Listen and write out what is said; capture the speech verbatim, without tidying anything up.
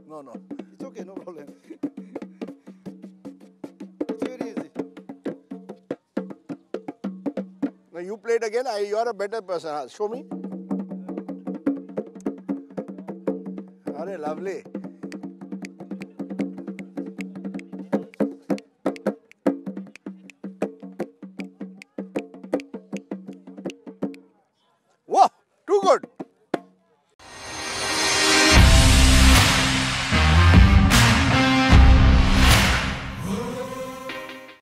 No, no. It's okay, no problem. It's very easy. Now you play it again. I, you are a better person. Show me. Are lovely.